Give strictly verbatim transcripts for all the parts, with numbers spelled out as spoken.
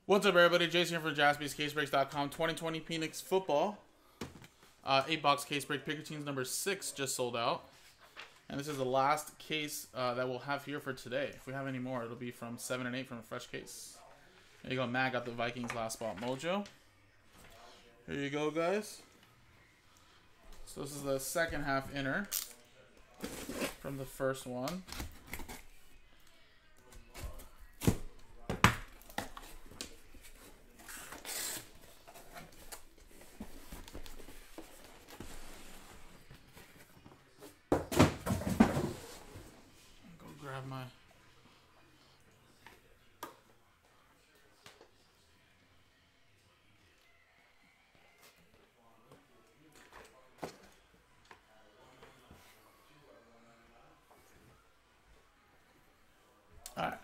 What's up, everybody? Jason here from Jaspys Case Breaks dot com. twenty twenty Phoenix football. Uh, eight box case break. Picker teams number six just sold out. And this is the last case uh, that we'll have here for today. If we have any more, it'll be from seven and eight from a fresh case. There you go. Matt got the Vikings last spot mojo. Here you go, guys. So this is the second half inner from the first one. Grab my all right.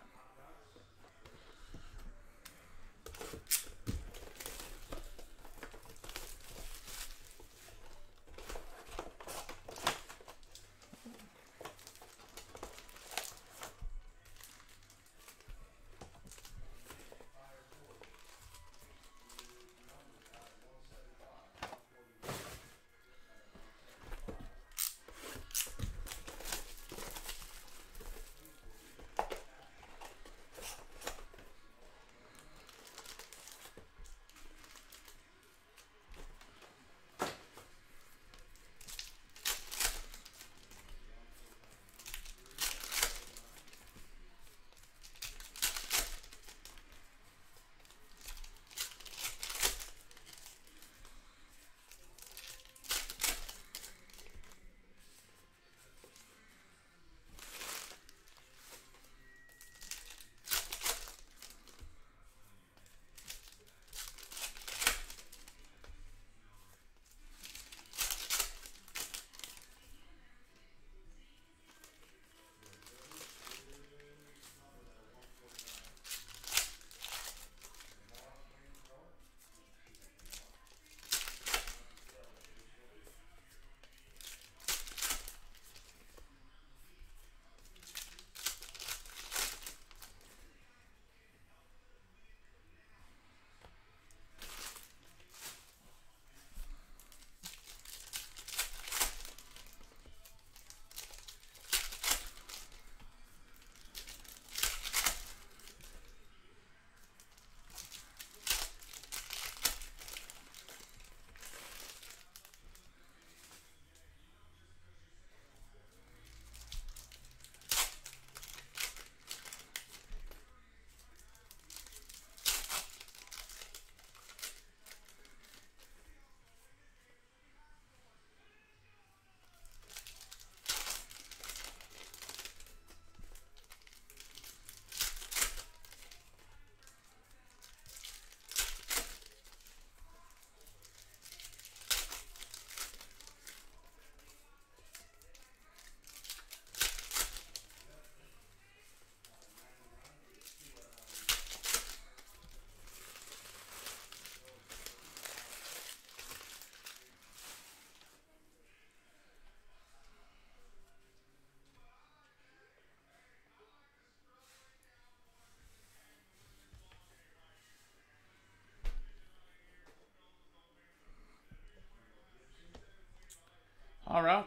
All right.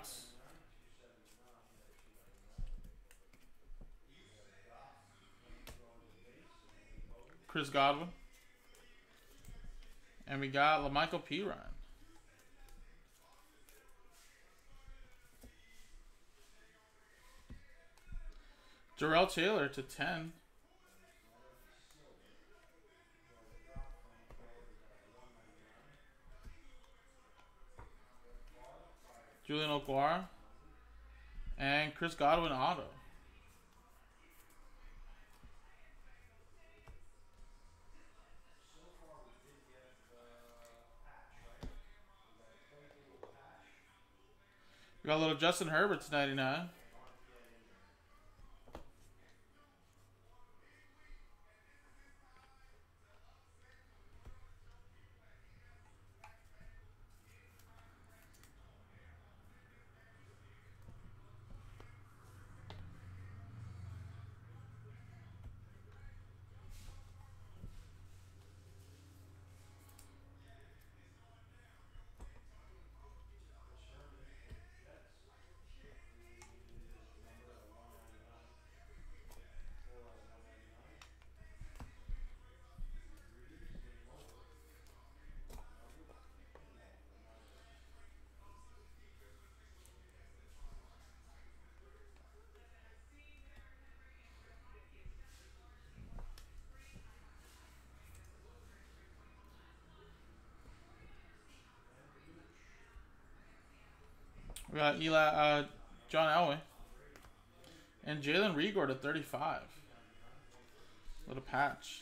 Chris Godwin. And we got LaMichael P. Ryan. Jarrell Taylor to ten. Julian Okwara. And Chris Godwin auto. We got a little Justin Herbert to ninety-nine. We got Eli, uh, John Elway. And Jalen Reagor to thirty-five. Little patch.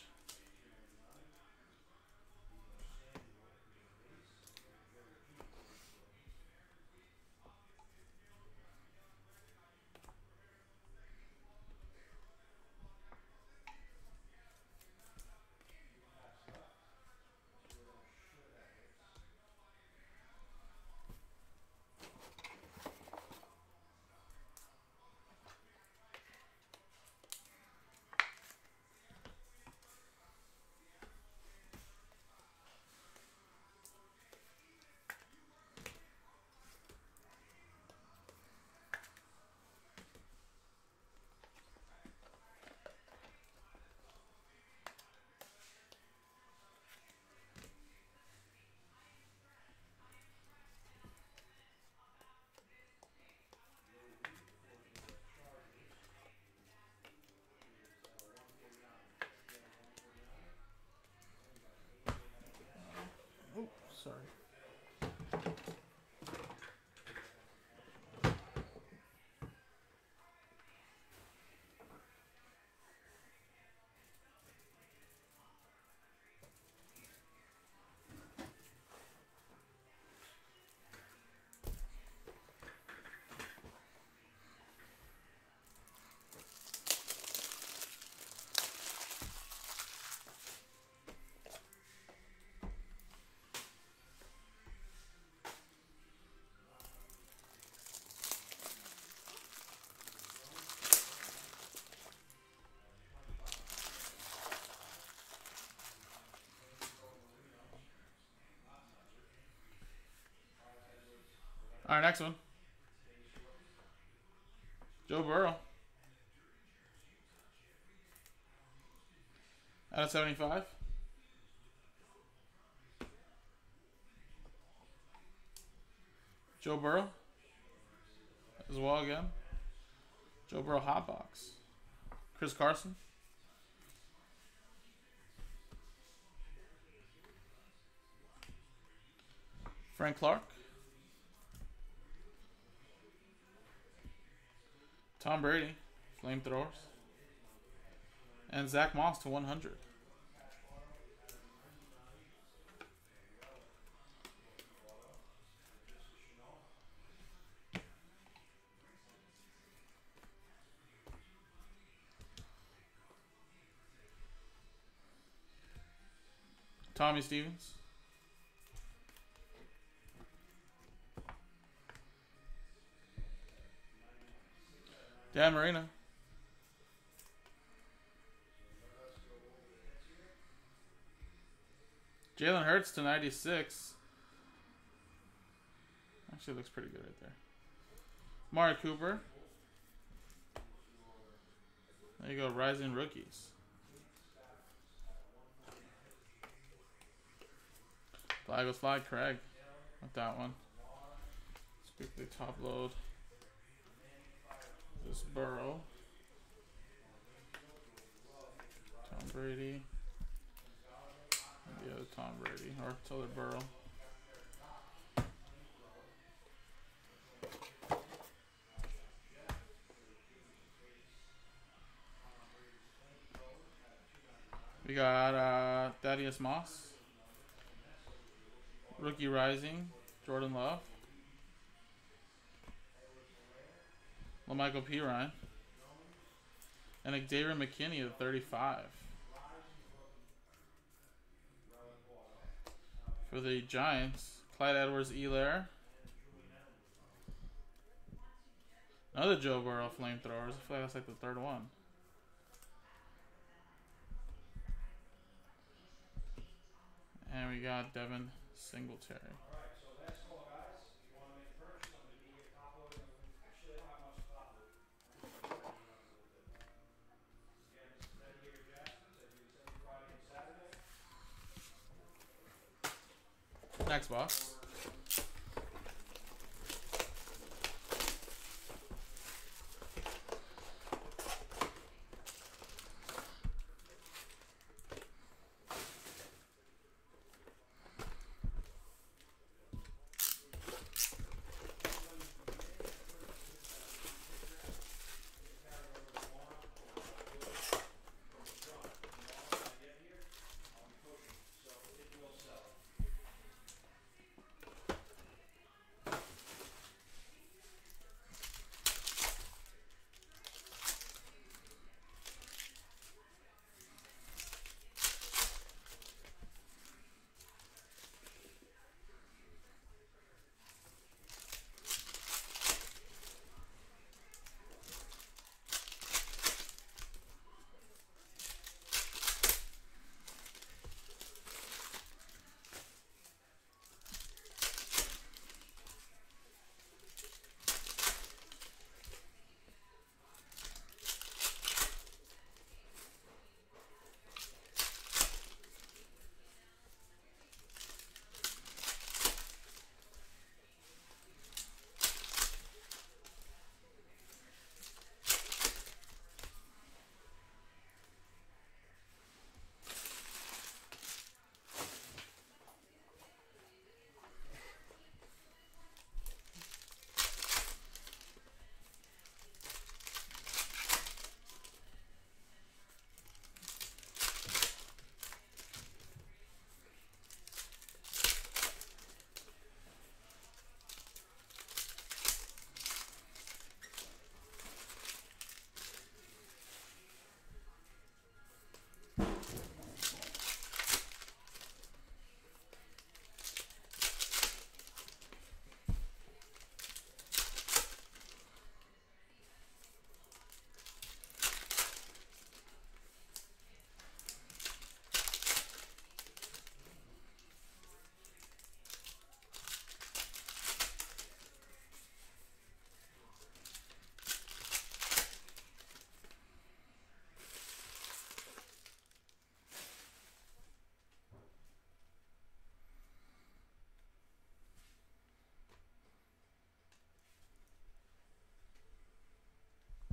Oh, sorry. All right, next one. Joe Burrow. Out of seventy-five. Joe Burrow. As well again. Joe Burrow hot box. Chris Carson. Frank Clark. Tom Brady, flamethrowers. And Zach Moss to one hundred. Tommy Stevens. Dan Marino. Jalen Hurts to ninety-six. Actually looks pretty good right there. Amari Cooper. There you go, Rising Rookies. Flag was flag, Craig with that one. Let's quickly top load this Burrow. Tom Brady. And the other Tom Brady, or the other Burrow. We got uh, Thaddeus Moss. Rookie Rising, Jordan Love. LaMichael Pirine. And Xavier McKinney at thirty-five. For the Giants, Clyde Edwards-Helaire. Another Joe Burrow flamethrowers. I feel like that's like the third one. And we got Devin Singletary. Next box.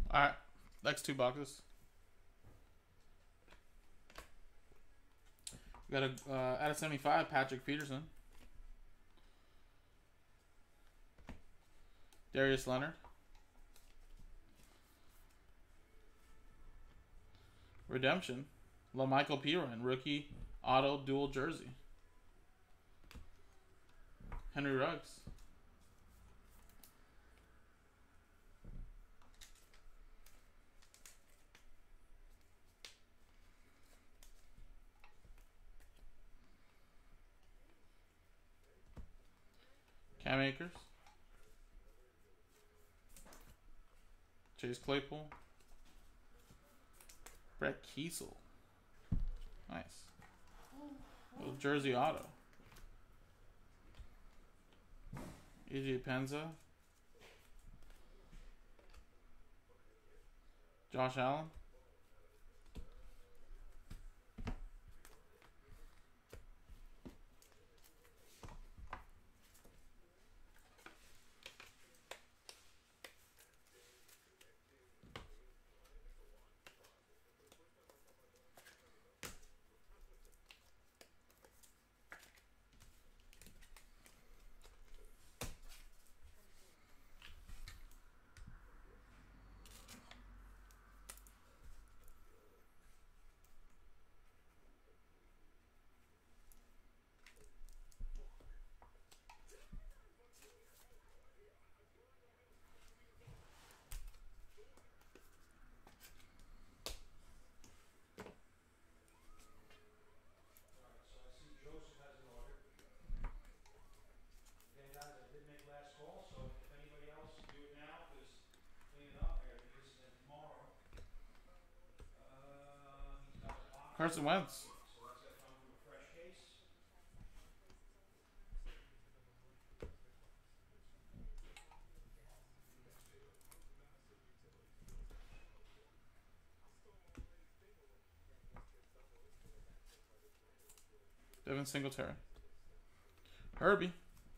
All right, next two boxes. We got a uh, out of seventy-five, Patrick Peterson, Darius Leonard, redemption, LaMichael Piran, rookie auto dual jersey, Henry Ruggs, Cam Akers, Chase Claypool, Brett Kiesel, nice, little jersey auto, A J Penza, Josh Allen, Carson Wentz, Devin Singletary, Herbie,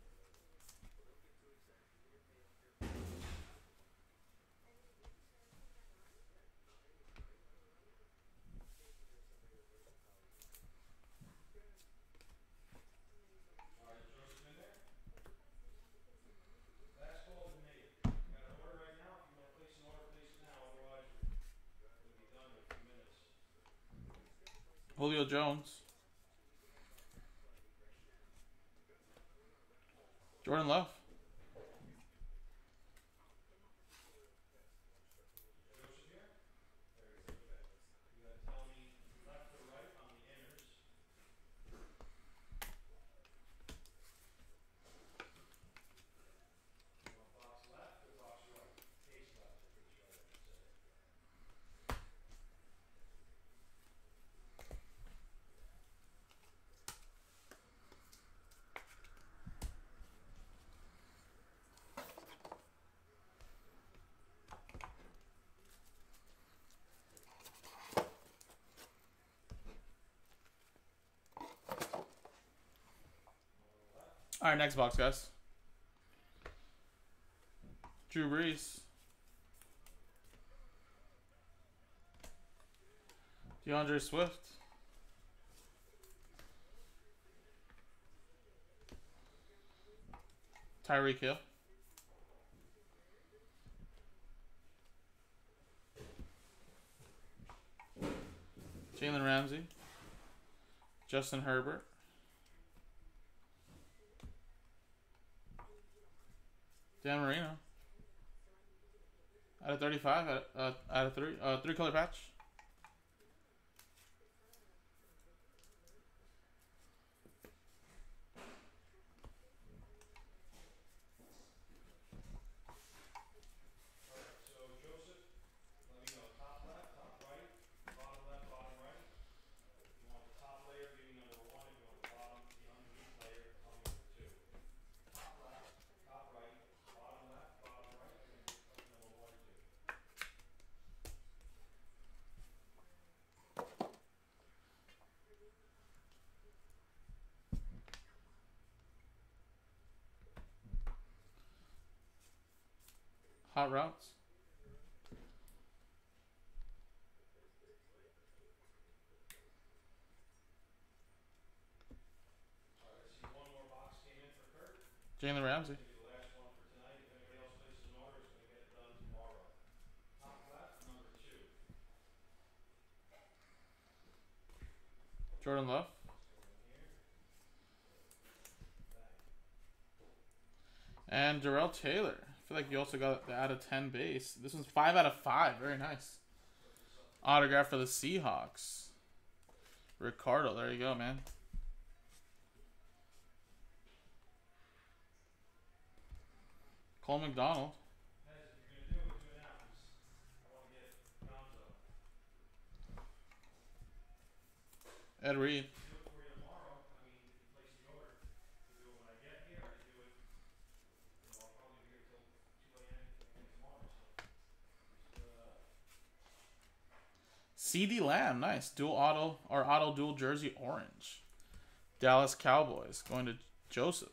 Julio Jones, Jordan Love, All right, next box, guys. Drew Brees, DeAndre Swift, Tyreek Hill, Jalen Ramsey, Justin Herbert, Dan Marino, out of thirty-five, out of, uh, out of three, uh, three color patch. Hot routes. Jalen Ramsey. Jordan Love. And Darrell Taylor. I feel like you also got the out of ten base. This one's five out of five. Very nice. Autograph for the Seahawks. Ricardo. There you go, man. Cole McDonald. Ed Reed. CeeDee Lamb, nice. Dual auto or auto dual jersey orange. Dallas Cowboys going to Joseph.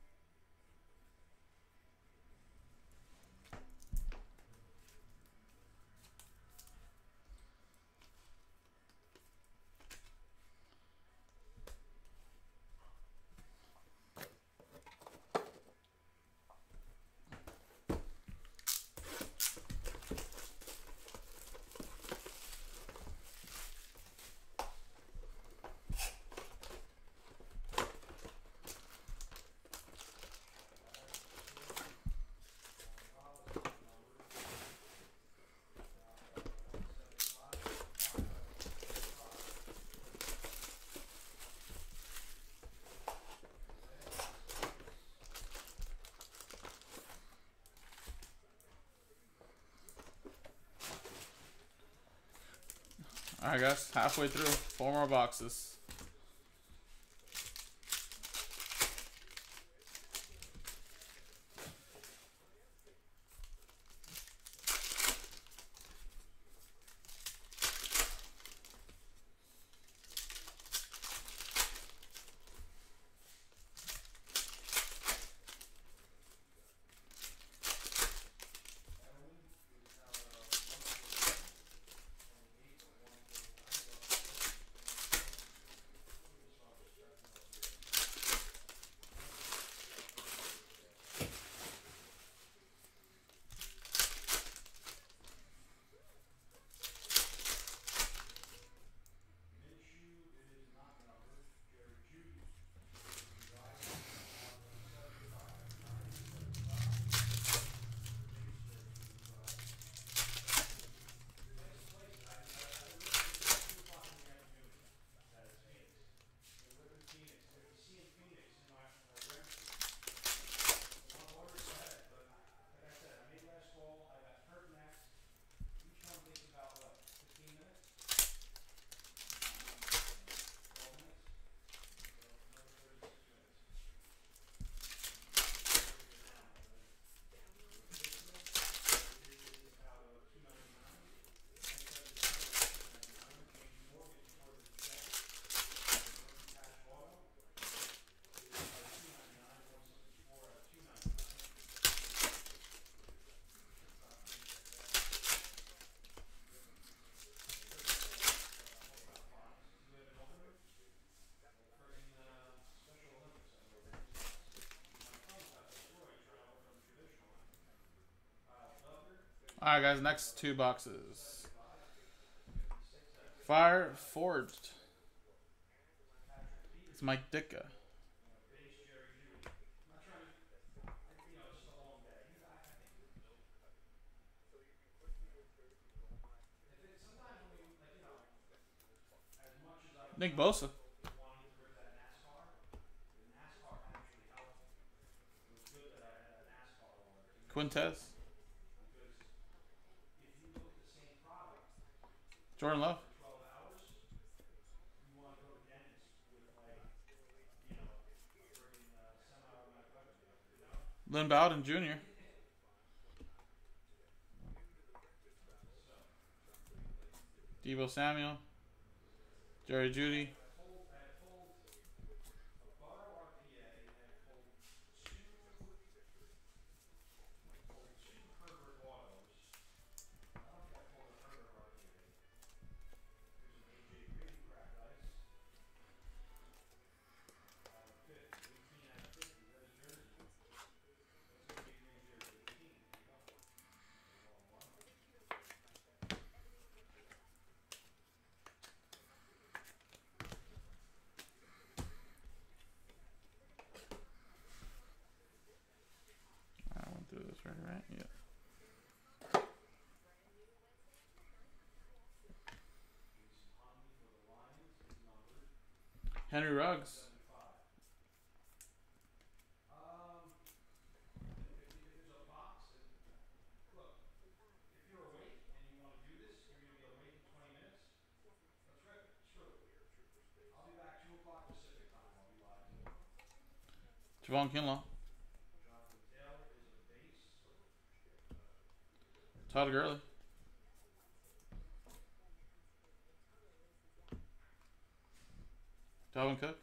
Alright guys, halfway through. Four more boxes. Alright guys, next two boxes. Fire Forged. It's Mike Ditka. Nick Bosa. Quintez. Jordan Love. Lynn Bowden Junior Deebo Samuel. Jerry Jeudy. Henry Ruggs. Javon Kinlaw. Todd Gurley. Dalvin Cook.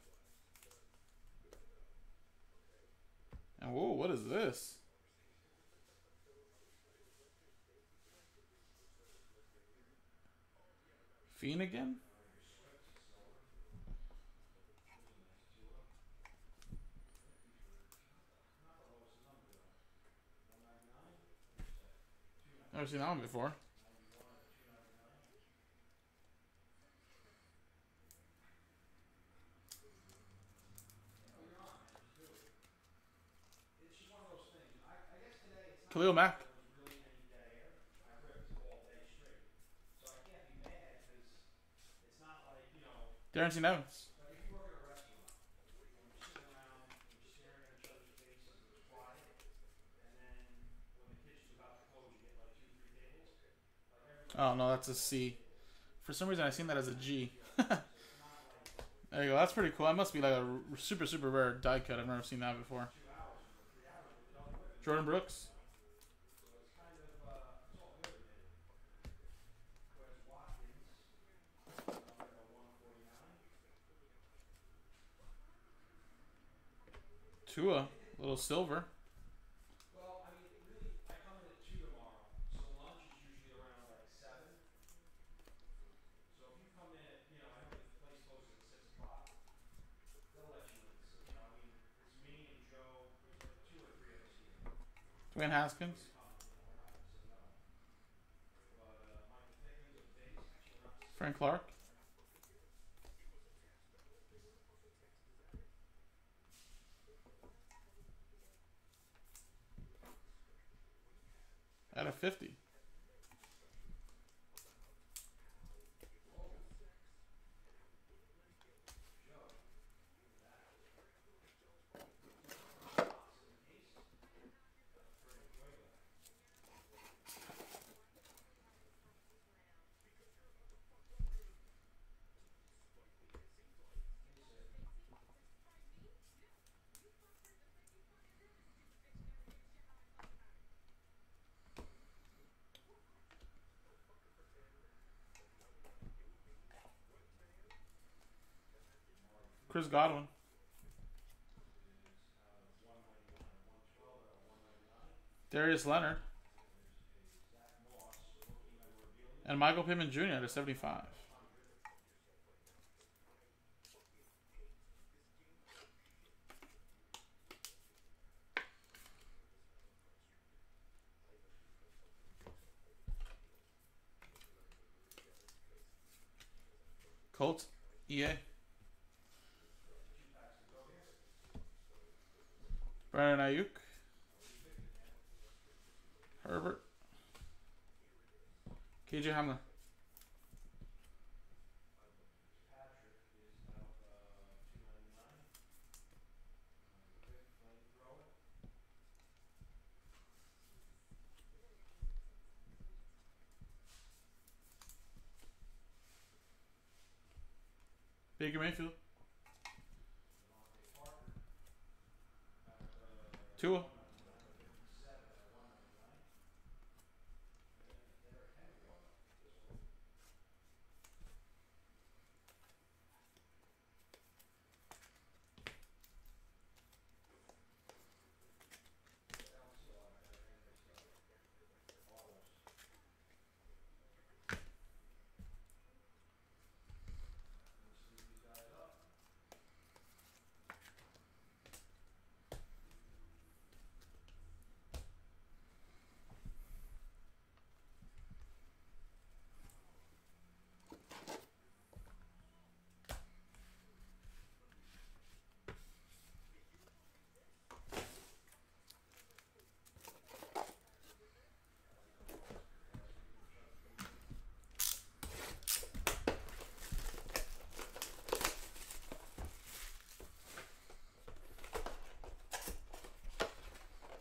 And whoa, what is this? Fiend again? Never seen that one before. Khalil Mack. Darren Evans. Oh no, that's a C. For some reason, I seen that as a G. There you go. That's pretty cool. That must be like a super super rare die cut. I've never seen that before. Jordan Brooks. Tua, little silver. Dwayne Haskins. Frank Clark. Out of fifty. Chris Godwin. Darius Leonard. And Michael Pittman Junior to seventy-five. Colts. E A. Brandon Ayuk. Herbert. K J Hamler. Baker Mayfield. Tua.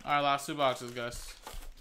All right, last two boxes, guys.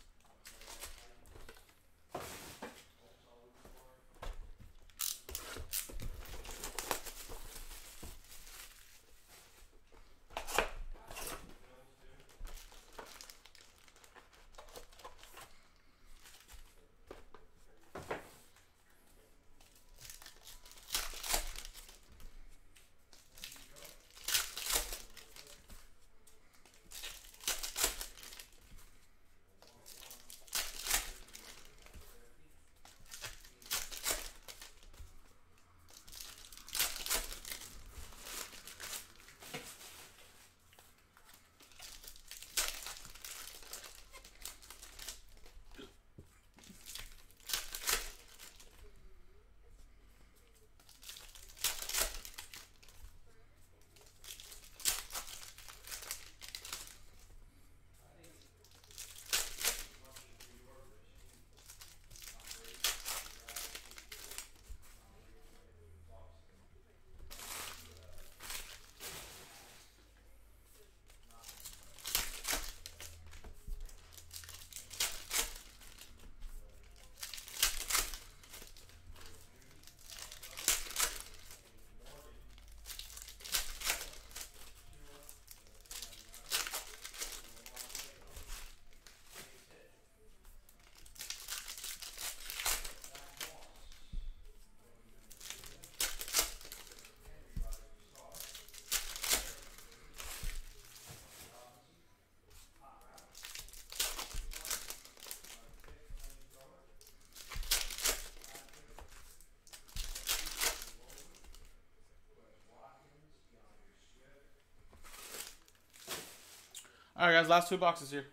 All right, guys, last two boxes here.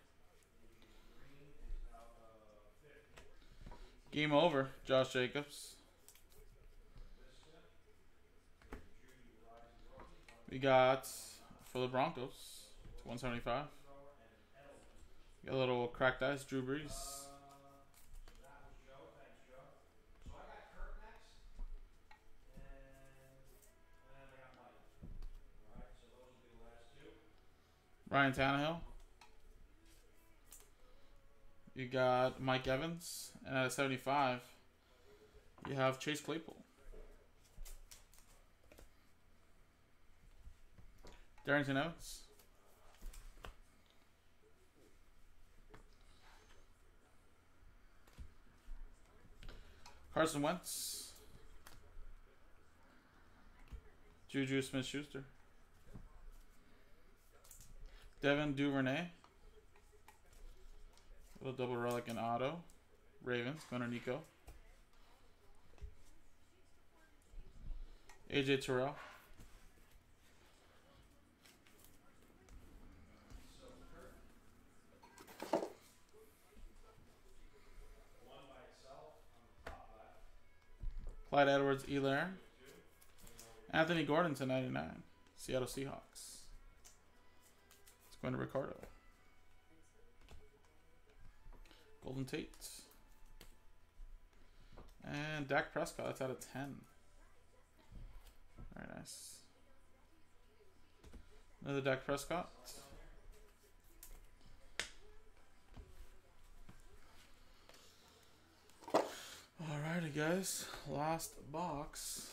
Game over, Josh Jacobs. We got for the Broncos, one seventy-five. Got a little cracked eyes, Drew Brees. Ryan Tannehill. You got Mike Evans. And at seventy-five, you have Chase Claypool. Darrington Evans. Carson Wentz. Juju Smith-Schuster. Devin Duvernay. A little double relic in auto. Ravens, Gunnar Nico. A J Terrell. Clyde Edwards-Helaire. Anthony Gordon to ninety-nine. Seattle Seahawks. It's going to Ricardo. Golden Tate. And Dak Prescott. That's out of ten. Very nice. Another Dak Prescott. Alrighty, guys. Last box.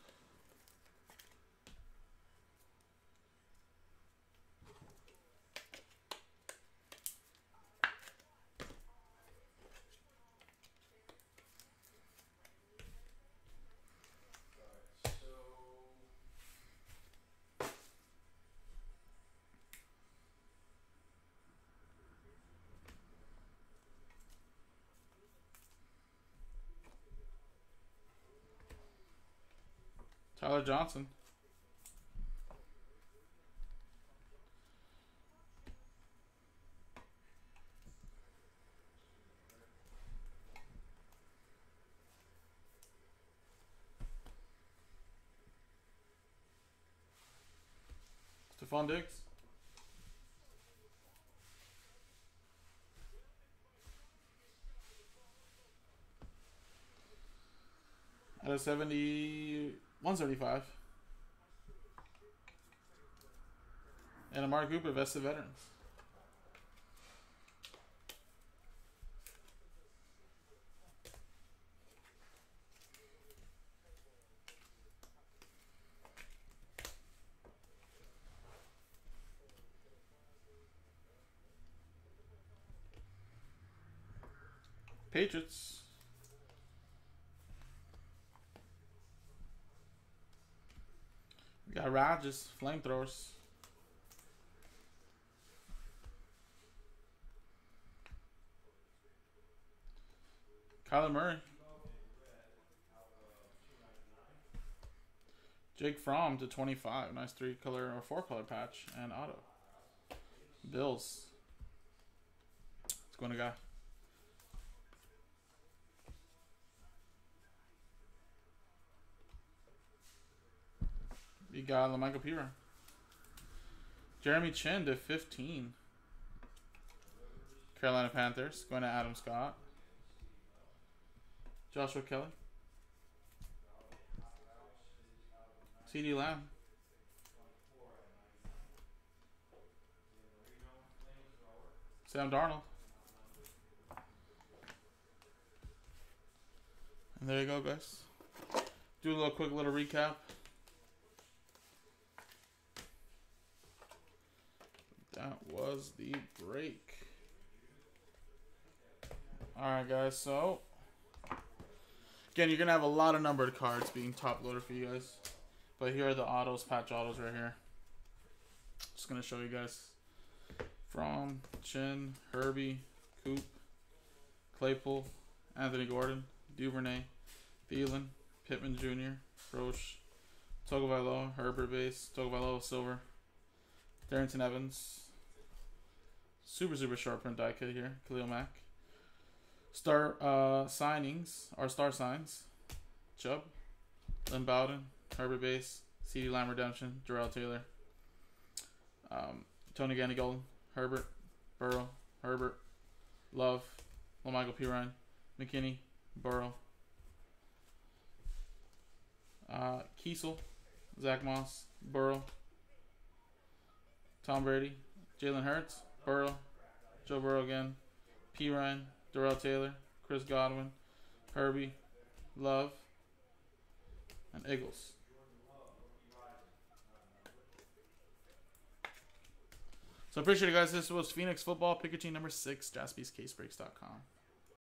Tyler Johnson. Stephon Diggs. Out of seventy, one seventy-five. And Amari Cooper, vested veterans. Patriots. We got Rodgers, flamethrowers. Kyler Murray. Jake Fromm to twenty-five. Nice three color or four color patch and auto. Bills. What's going to guy? You got Michael Pira. Jeremy Chin to fifteen. Carolina Panthers. Going to Adam Scott. Joshua Kelly. C D Lamb. Sam Darnold. And there you go, guys. Do a little quick little recap. That was the break. Alright, guys, so again, you're going to have a lot of numbered cards being top loaded for you guys. But here are the autos, patch autos right here. Just going to show you guys. From Chin, Herbie, Coop, Claypool, Anthony Gordon, Duvernay, Thielen, Pittman Junior, Roche, Tagovailoa, Herbert base, Tagovailoa silver, Darrington Evans, super super short print die cut here, Khalil Mack. Star uh, signings, or star signs, Chubb, Lynn Bowden, Herbert base, C D Lamb redemption, Jarrell Taylor, um, Tony Gandy Golden, Herbert, Burrow, Herbert, Love, Lamichael Pirine, McKinney, Burrow, uh, Kiesel, Zach Moss, Burrow, Tom Brady, Jalen Hurts, Burrow, Joe Burrow again, Pirine, Darrell Taylor, Chris Godwin, Herbie, Love, and Eagles. So appreciate it, guys. This was Phoenix Football, Picker Team number six, Jaspys Case Breaks dot com.